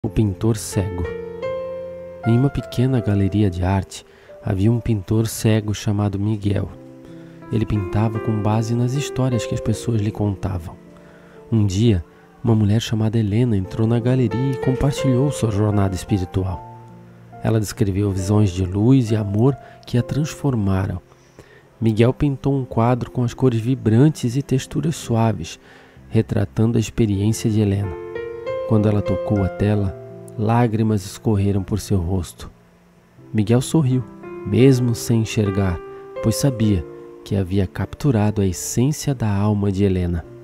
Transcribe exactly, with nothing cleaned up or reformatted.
O pintor cego. Em uma pequena galeria de arte, havia um pintor cego chamado Miguel. Ele pintava com base nas histórias que as pessoas lhe contavam. Um dia, uma mulher chamada Helena entrou na galeria e compartilhou sua jornada espiritual. Ela descreveu visões de luz e amor que a transformaram. Miguel pintou um quadro com as cores vibrantes e texturas suaves, retratando a experiência de Helena. Quando ela tocou a tela, lágrimas escorreram por seu rosto. Miguel sorriu, mesmo sem enxergar, pois sabia que havia capturado a essência da alma de Helena.